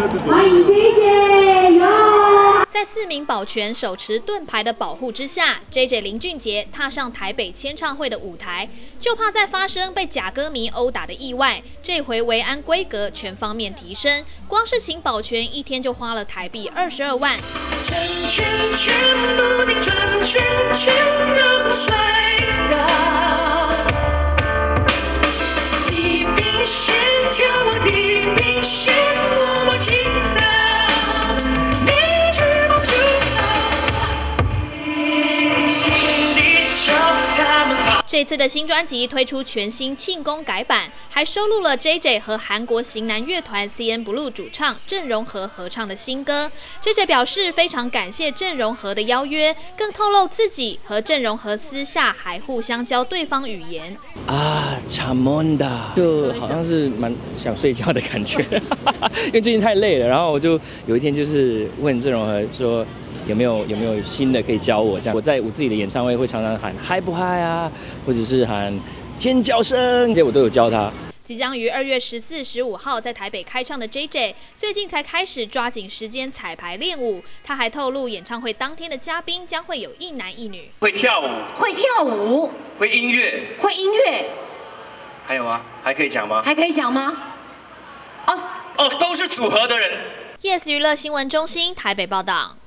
欢迎JJ哟！ 在4名保全手持盾牌的保护之下 ，JJ 林俊杰踏上台北签唱会的舞台，就怕再发生被假歌迷殴打的意外。这回维安规格全方面提升，光是请保全一天就花了台币22万。这次的新专辑推出全新庆功改版，还收录了 JJ 和韩国型男乐团 CNBLUE 主唱郑容和合唱的新歌。JJ 表示非常感谢郑容和的邀约，更透露自己和郑容和私下还互相教对方语言。 차몬다就好像是蛮想睡觉的感觉，因为最近太累了。然后我就有一天就是问郑容和说。有没有新的可以教我？这样我在我自己的演唱会会常常喊嗨不嗨啊，或者是喊尖叫声，这些我都有教他。 即将于2月14、15号在台北开唱的 JJ， 最近才开始抓紧时间彩排练舞。他还透露，演唱会当天的嘉宾将会有1男1女， 会跳舞， 会跳舞， 会音乐， 会音乐， 还有吗？还可以讲吗？ 还可以讲吗？ 哦，都是组合的人。 Yes 娱乐新闻中心台北报道。